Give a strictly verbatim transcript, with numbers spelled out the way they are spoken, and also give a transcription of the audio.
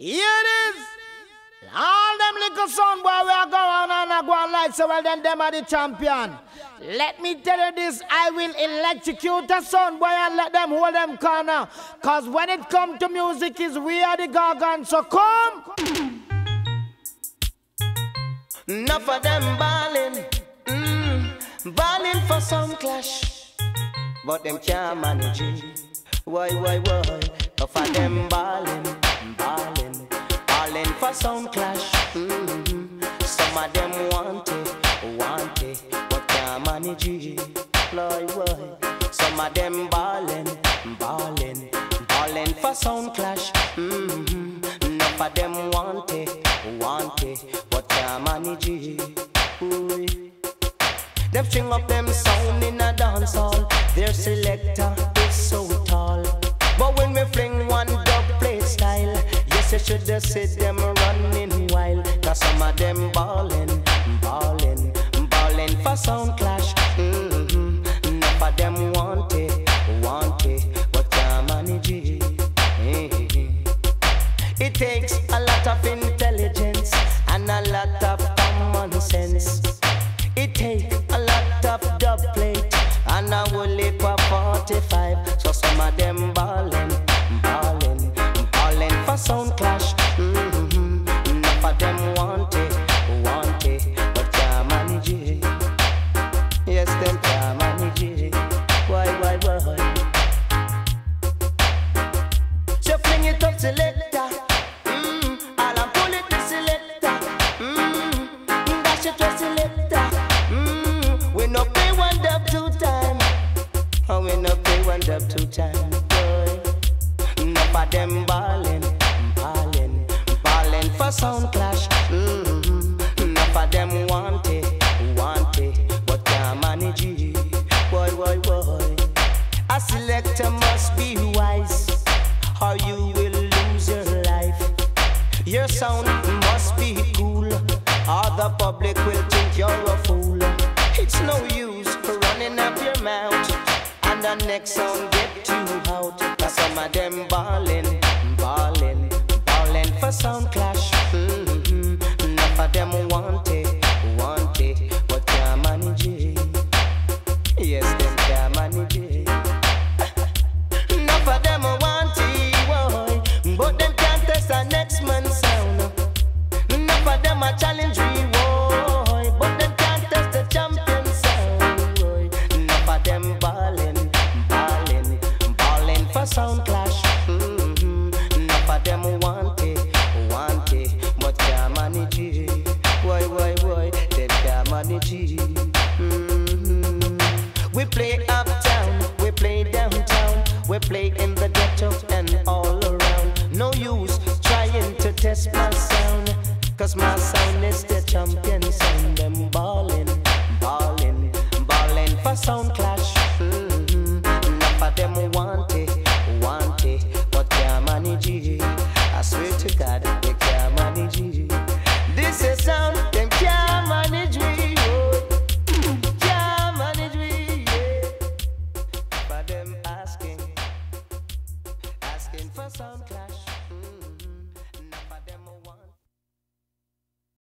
Here it is. All them little son boy we are going on and go on like so well then them are the champion. Let me tell you this, I will electrocute the son boy and let them hold them corner. Cause when it come to music is we are the gargants, so come. Enough of them ballin', mm, ballin' for some clash, but them can't manage it. Why, why, why? Enough of them ballin', ballin', ballin' for some clash. Mm-hmm. Some of them want it, want it, but can't manage it. Why, why? Some of them ballin', ballin', ballin' for some clash. Mm-hmm. Enough of them want it, want it, but can't manage it. Ooh. Them string up them sound in a dance hall. Their selector is so tall. But when we fling one dub plate style, yes, you should have said them running wild. Cause some of them ballin', ballin', ballin' for sound clash. Mm-hmm. Enough of them want it, want it, but can't manage it. Mm-hmm. It takes a lot of intelligence and a lot of common sense. It takes a lot of dub plate and a whole heap of forty-five. So some of them ballin', ballin', ballin' for sound clash. Mm-hmm. Enough of them want it, want it, but can't manage it. Yes, them can't manage it. Why, why, why? So fling it up, selector. Mm, all I pull it, the selector. Mm, dash it, the selector. Mm, we no pay one dub two time. Oh, we no pay one dub two time. Boy, enough of them ballin', ballin', ballin' for sound clash. Mm-hmm. Enough of them want it, want it, but can't manage it. Boy, boy, boy. A selector must be wise, or you will lose your life. Your sound must be cool, or the public will think you're a fool. It's no use running up your mouth and the next sound get you out. Cause some of them ballin', ballin', ballin' for sound clash. Mm-hmm. Enough of them want it, want it, but can't manage it. Yes, them can't manage it. Enough of them want it, boy, but them can't test the next man's sound. Enough of them a challenge we, boy, but them can't test the champion sound, boy. Enough of them ballin', ballin', ballin' for sound clash. Mm-hmm. Enough of them want it, want it, but can't manage it. Why, why, why? Them can't manage it. Mm-hmm. We play uptown, we play downtown, we play in the ghetto and all around. No use trying to test my sound, cause my sound is the champion sound. Them ballin', ballin', ballin' for sound clash. Mm-hmm. Enough of them